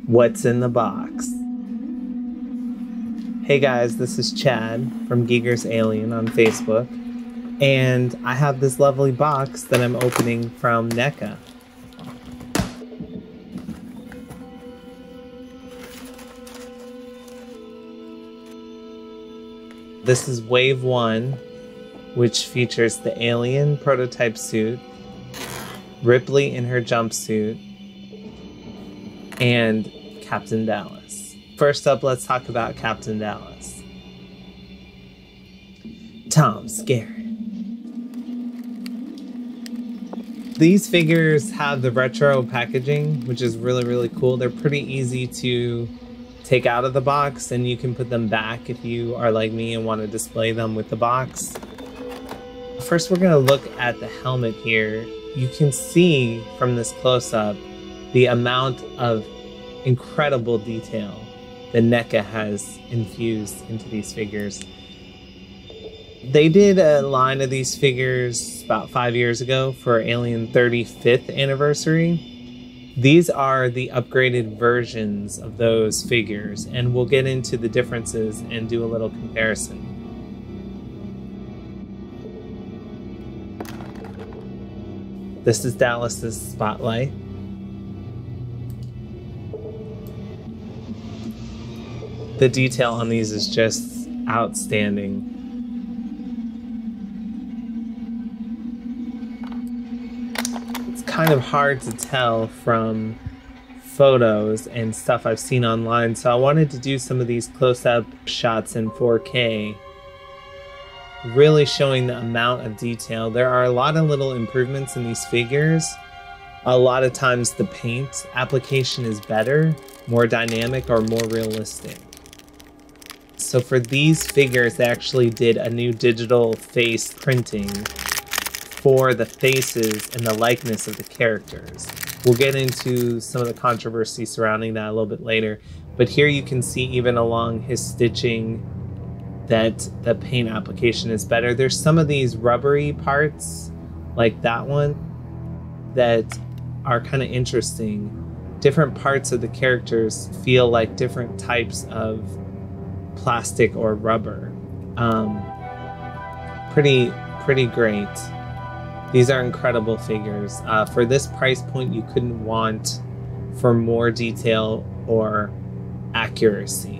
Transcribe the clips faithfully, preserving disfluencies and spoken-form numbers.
What's in the box? Hey guys, this is Chad from Giger's Alien on Facebook, and I have this lovely box that I'm opening from NECA. This is Wave one, which features the Alien prototype suit, Ripley in her jumpsuit, and Captain Dallas. First up, let's talk about Captain Dallas. Tom Skerritt. These figures have the retro packaging, which is really, really cool. They're pretty easy to take out of the box, and you can put them back if you are like me and want to display them with the box. First, we're going to look at the helmet here. You can see from this close-up the amount of incredible detail that NECA has infused into these figures. They did a line of these figures about five years ago for Alien thirty-fifth anniversary. These are the upgraded versions of those figures, and we'll get into the differences and do a little comparison. This is Dallas's spotlight. The detail on these is just outstanding. It's kind of hard to tell from photos and stuff I've seen online, so I wanted to do some of these close-up shots in four K, really showing the amount of detail. There are a lot of little improvements in these figures. A lot of times the paint application is better, more dynamic, or more realistic. So for these figures, they actually did a new digital face printing for the faces and the likeness of the characters. We'll get into some of the controversy surrounding that a little bit later, but here you can see even along his stitching that the paint application is better. There's some of these rubbery parts, like that one, that are kind of interesting. Different parts of the characters feel like different types of plastic or rubber. Um, pretty, pretty great. These are incredible figures. Uh, for this price point, you couldn't want for more detail or accuracy.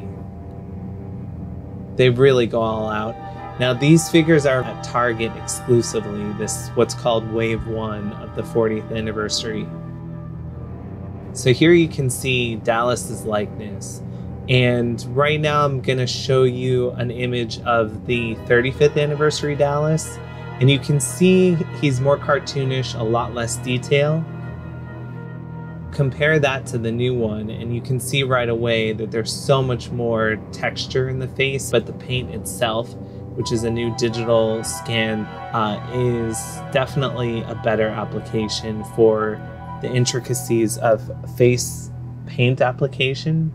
They really go all out. Now these figures are at Target exclusively. This what's called Wave one of the fortieth anniversary. So here you can see Dallas's likeness. And right now I'm gonna show you an image of the thirty-fifth anniversary Dallas. And you can see he's more cartoonish, a lot less detail. Compare that to the new one, and you can see right away that there's so much more texture in the face, but the paint itself, which is a new digital scan, uh, is definitely a better application for the intricacies of face paint application.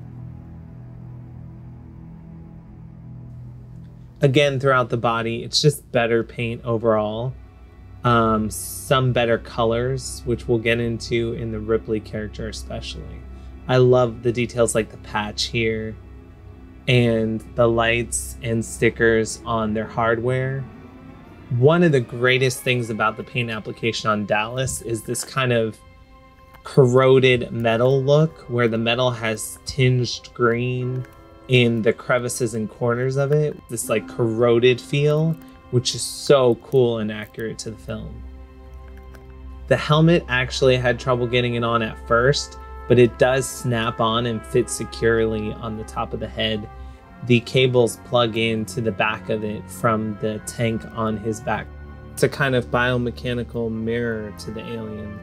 Again, throughout the body, it's just better paint overall. Um, some better colors, which we'll get into in the Ripley character especially. I love the details like the patch here and the lights and stickers on their hardware. One of the greatest things about the paint application on Dallas is this kind of corroded metal look where the metal has tinged green in the crevices and corners of it. This like corroded feel, which is so cool and accurate to the film. The helmet actually had trouble getting it on at first, but it does snap on and fit securely on the top of the head. The cables plug into the back of it from the tank on his back. It's a kind of biomechanical mirror to the alien.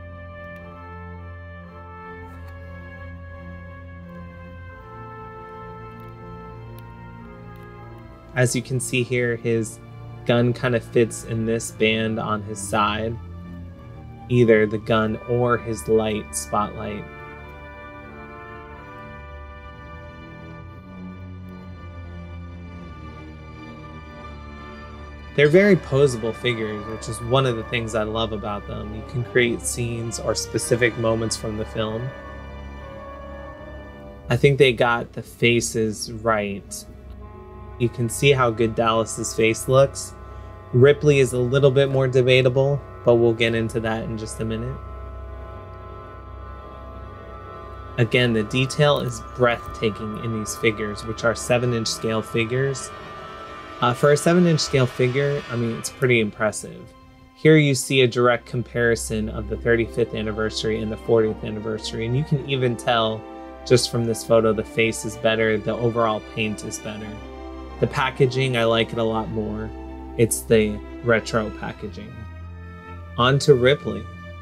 As you can see here, his gun kind of fits in this band on his side, either the gun or his light spotlight. They're very posable figures, which is one of the things I love about them. You can create scenes or specific moments from the film. I think they got the faces right. You can see how good Dallas's face looks. Ripley is a little bit more debatable, but we'll get into that in just a minute. Again, the detail is breathtaking in these figures, which are seven inch scale figures. Uh, for a seven inch scale figure, I mean, it's pretty impressive. Here you see a direct comparison of the thirty-fifth anniversary and the fortieth anniversary, and you can even tell just from this photo the face is better, the overall paint is better. The packaging, I like it a lot more. It's the retro packaging. On to Ripley.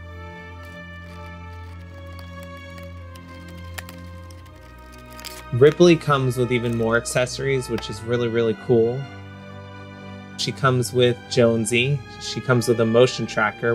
Ripley comes with even more accessories, which is really, really cool. She comes with Jonesy. She comes with a motion tracker.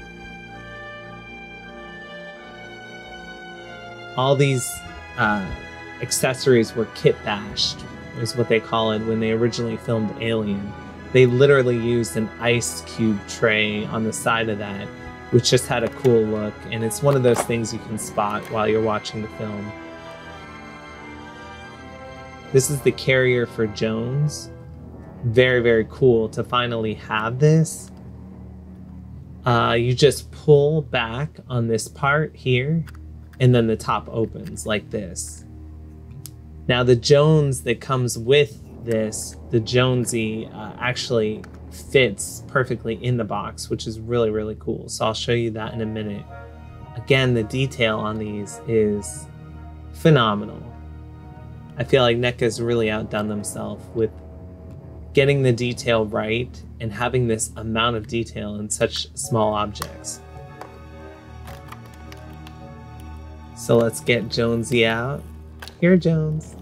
All these uh, accessories were kit bashed, is what they call it when they originally filmed Alien. They literally used an ice cube tray on the side of that, which just had a cool look, and it's one of those things you can spot while you're watching the film. This is the carrier for Jones. Very, very cool to finally have this. Uh, you just pull back on this part here, and then the top opens like this. Now the Jones that comes with this, the Jonesy, uh, actually fits perfectly in the box, which is really, really cool. So I'll show you that in a minute. Again, the detail on these is phenomenal. I feel like NECA's really outdone themselves with getting the detail right and having this amount of detail in such small objects. So let's get Jonesy out. Here, Jones.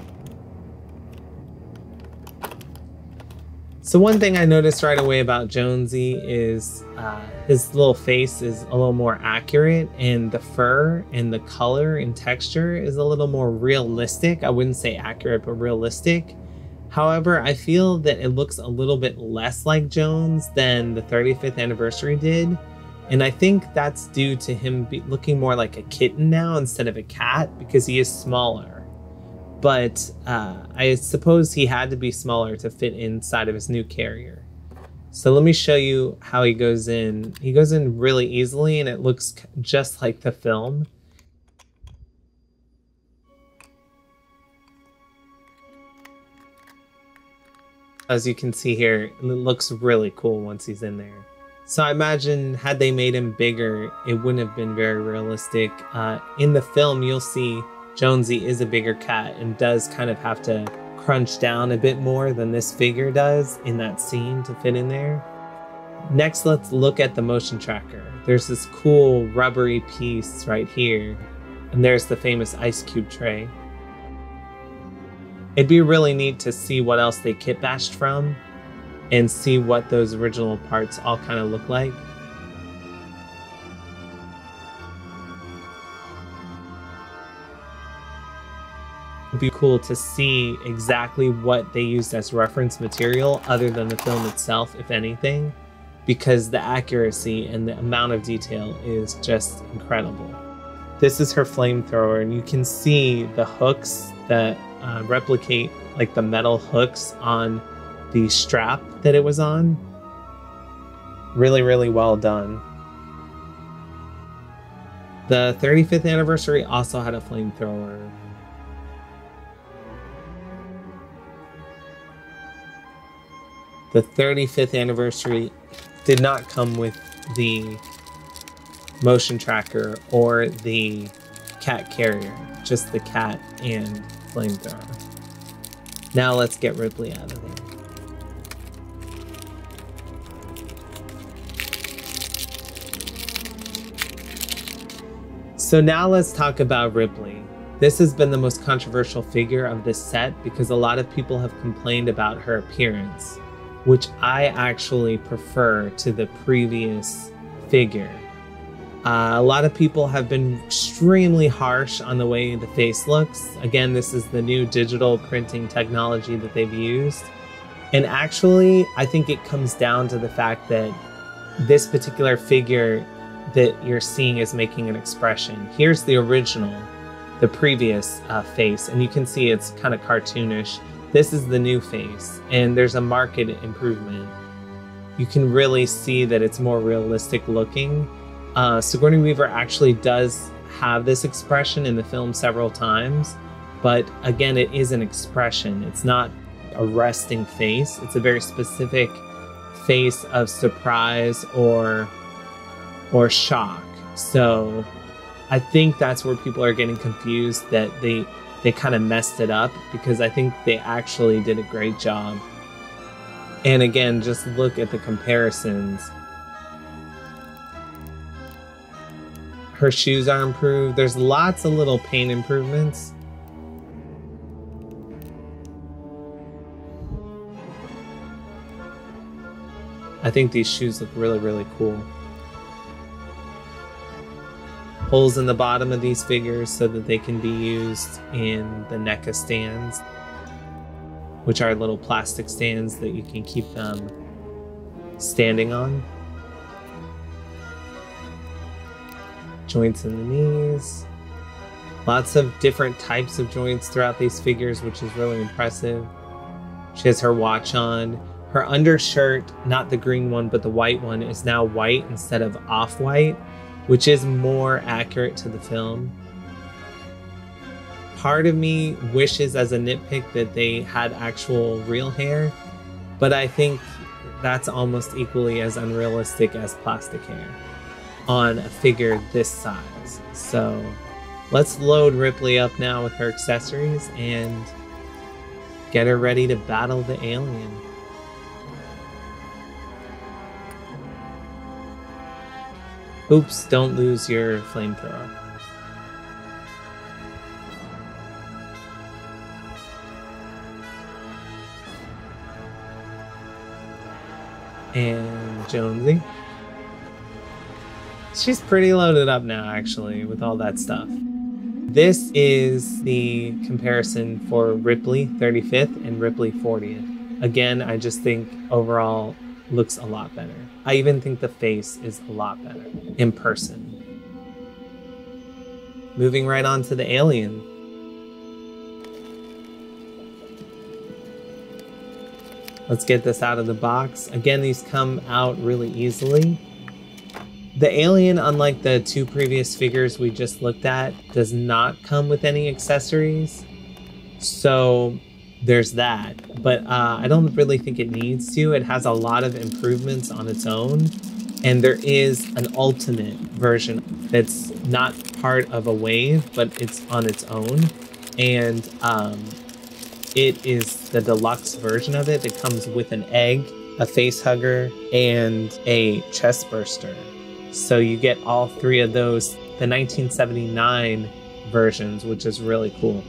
So one thing I noticed right away about Jonesy is uh, his little face is a little more accurate, and the fur and the color and texture is a little more realistic. I wouldn't say accurate, but realistic. However, I feel that it looks a little bit less like Jones than the thirty-fifth anniversary did. And I think that's due to him be looking more like a kitten now instead of a cat, because he is smaller. But uh, I suppose he had to be smaller to fit inside of his new carrier. So let me show you how he goes in. He goes in really easily, and it looks just like the film. As you can see here, it looks really cool once he's in there. So I imagine had they made him bigger, it wouldn't have been very realistic. Uh, in the film, you'll see Jonesy is a bigger cat and does kind of have to crunch down a bit more than this figure does in that scene to fit in there. Next, let's look at the motion tracker. There's this cool rubbery piece right here, and there's the famous ice cube tray. It'd be really neat to see what else they kit bashed from and see what those original parts all kind of look like. It'd be cool to see exactly what they used as reference material other than the film itself, if anything, because the accuracy and the amount of detail is just incredible. This is her flamethrower, and you can see the hooks that uh, replicate like the metal hooks on the strap that it was on. Really, really well done. The thirty-fifth anniversary also had a flamethrower. The thirty-fifth anniversary did not come with the motion tracker or the cat carrier, just the cat and flamethrower. Now let's get Ripley out of there. So now let's talk about Ripley. This has been the most controversial figure of this set because a lot of people have complained about her appearance, which I actually prefer to the previous figure. Uh, a lot of people have been extremely harsh on the way the face looks. Again, this is the new digital printing technology that they've used. And actually, I think it comes down to the fact that this particular figure that you're seeing is making an expression. Here's the original, the previous uh, face, and you can see it's kind of cartoonish. This is the new face, and there's a marked improvement. You can really see that it's more realistic looking. Uh, Sigourney Weaver actually does have this expression in the film several times, but again, it is an expression. It's not a resting face. It's a very specific face of surprise or or shock. So I think that's where people are getting confused, that they they kind of messed it up, because I think they actually did a great job. And again, just look at the comparisons. Her shoes are improved. There's lots of little paint improvements. I think these shoes look really, really cool. Holes in the bottom of these figures so that they can be used in the NECA stands, which are little plastic stands that you can keep them standing on. Joints in the knees. Lots of different types of joints throughout these figures, which is really impressive. She has her watch on. Her undershirt, not the green one, but the white one, is now white instead of off-white, which is more accurate to the film. Part of me wishes as a nitpick that they had actual real hair, but I think that's almost equally as unrealistic as plastic hair on a figure this size. So let's load Ripley up now with her accessories and get her ready to battle the alien. Oops, don't lose your flamethrower. And Jonesy. She's pretty loaded up now, actually, with all that stuff. This is the comparison for Ripley thirty-fifth and Ripley fortieth. Again, I just think overall looks a lot better. I even think the face is a lot better in person. Moving right on to the alien. Let's get this out of the box. Again, these come out really easily. The alien, unlike the two previous figures we just looked at, does not come with any accessories. So there's that, but uh, I don't really think it needs to. It has a lot of improvements on its own, and there is an ultimate version that's not part of a wave, but it's on its own, and um, it is the deluxe version of it. It comes with an egg, a face hugger, and a chest burster. So you get all three of those, the nineteen seventy-nine versions, which is really cool.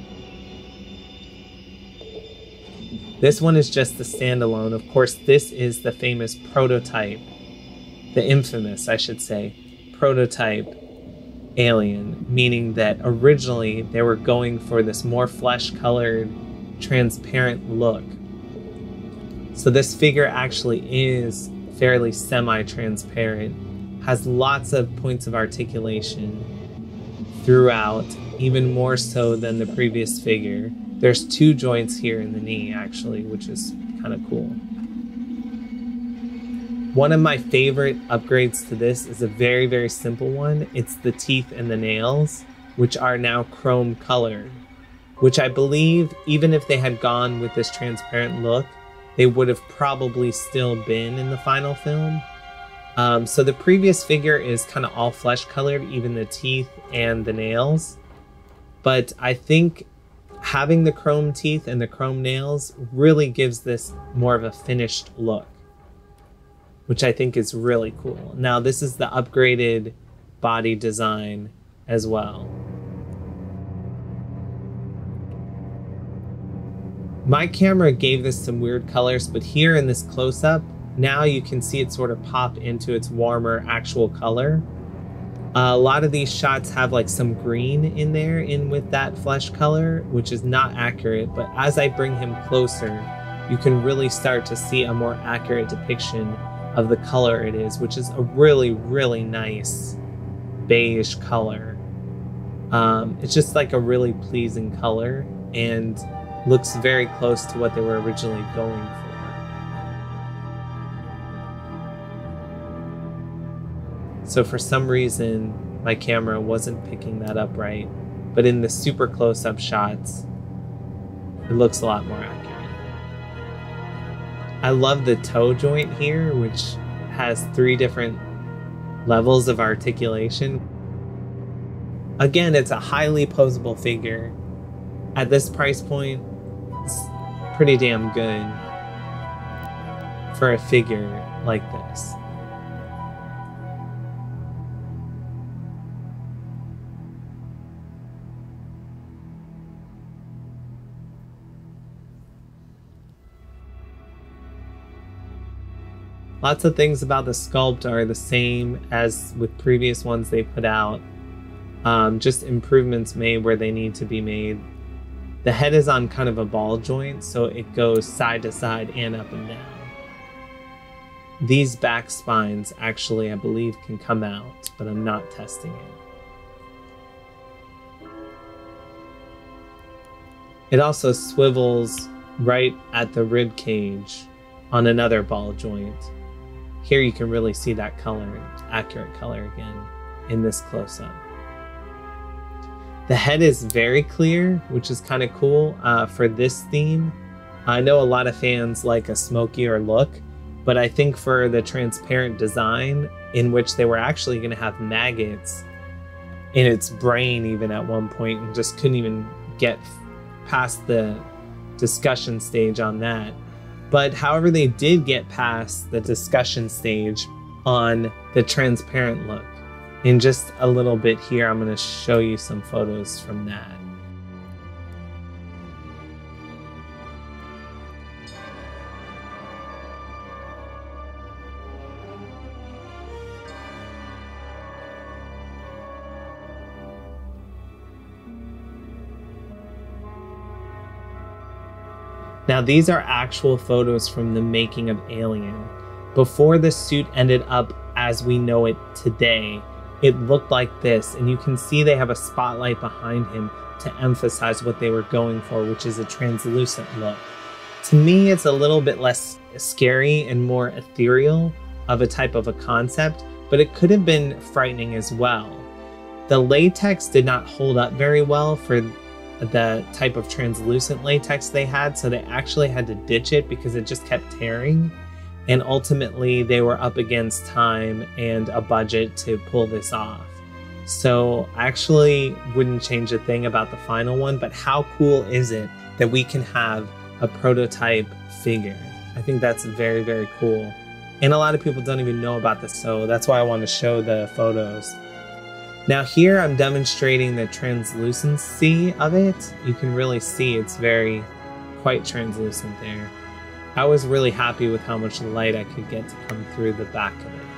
This one is just the standalone. Of course, this is the famous prototype, the infamous, I should say, prototype alien, meaning that originally they were going for this more flesh-colored, transparent look. So this figure actually is fairly semi-transparent, has lots of points of articulation throughout, even more so than the previous figure. There's two joints here in the knee, actually, which is kind of cool. One of my favorite upgrades to this is a very, very simple one. It's the teeth and the nails, which are now chrome colored, which I believe, even if they had gone with this transparent look, they would have probably still been in the final film. Um, so the previous figure is kind of all flesh colored, even the teeth and the nails. But I think having the chrome teeth and the chrome nails really gives this more of a finished look, which I think is really cool. Now, this is the upgraded body design as well. My camera gave this some weird colors, but here in this close-up, now you can see it sort of pop into its warmer actual color. Uh, a lot of these shots have like some green in there in with that flesh color, which is not accurate, but as I bring him closer, you can really start to see a more accurate depiction of the color it is, which is a really, really nice beige color. Um, it's just like a really pleasing color and looks very close to what they were originally going for. So for some reason, my camera wasn't picking that up right, but in the super close-up shots, it looks a lot more accurate. I love the toe joint here, which has three different levels of articulation. Again, it's a highly posable figure. At this price point, it's pretty damn good for a figure like this. Lots of things about the sculpt are the same as with previous ones they put out. Um, just improvements made where they need to be made. The head is on kind of a ball joint, so it goes side to side and up and down. These back spines actually, I believe, can come out, but I'm not testing it. It also swivels right at the rib cage on another ball joint. Here you can really see that color, accurate color again, in this close-up. The head is very clear, which is kind of cool uh, for this theme. I know a lot of fans like a smokier look, but I think for the transparent design, in which they were actually going to have maggots in its brain even at one point, and just couldn't even get past the discussion stage on that. But however, they did get past the discussion stage on the transparent look. In just a little bit here, I'm going to show you some photos from that. Now, these are actual photos from the making of Alien. Before the suit ended up as we know it today, it looked like this, and you can see they have a spotlight behind him to emphasize what they were going for, which is a translucent look. To me, it's a little bit less scary and more ethereal of a type of a concept, but it could have been frightening as well. The latex did not hold up very well for the type of translucent latex they had, so they actually had to ditch it because it just kept tearing, and ultimately they were up against time and a budget to pull this off. So I actually wouldn't change a thing about the final one, but how cool is it that we can have a prototype figure? I think that's very, very cool. And a lot of people don't even know about this, so that's why I want to show the photos. Now here I'm demonstrating the translucency of it. You can really see it's very quite translucent there. I was really happy with how much light I could get to come through the back of it.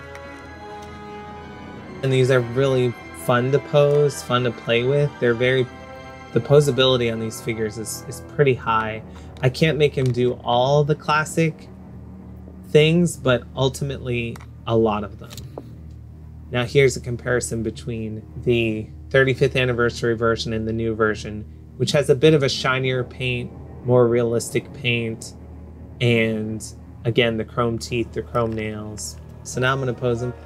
And these are really fun to pose, fun to play with. They're very, the posability on these figures is, is pretty high. I can't make him do all the classic things, but ultimately a lot of them. Now here's a comparison between the thirty-fifth anniversary version and the new version, which has a bit of a shinier paint, more realistic paint, and again, the chrome teeth, the chrome nails. So now I'm gonna pose him.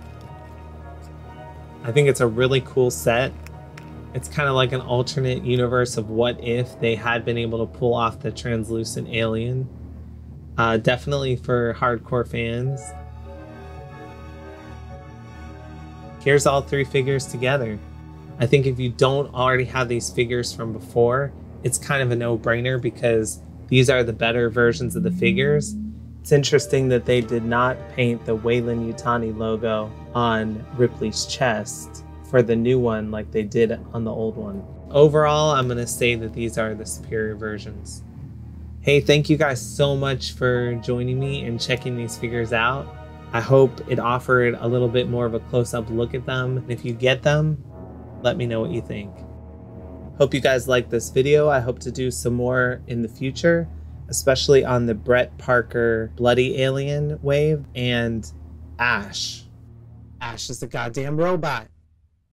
I think it's a really cool set. It's kind of like an alternate universe of what if they had been able to pull off the translucent alien. Uh, definitely for hardcore fans. Here's all three figures together. I think if you don't already have these figures from before, it's kind of a no-brainer because these are the better versions of the figures. It's interesting that they did not paint the Weyland-Yutani logo on Ripley's chest for the new one like they did on the old one. Overall, I'm gonna say that these are the superior versions. Hey, thank you guys so much for joining me and checking these figures out. I hope it offered a little bit more of a close-up look at them. And if you get them, let me know what you think. Hope you guys liked this video. I hope to do some more in the future, especially on the Brett Parker Bloody Alien wave and Ash. Ash is a goddamn robot.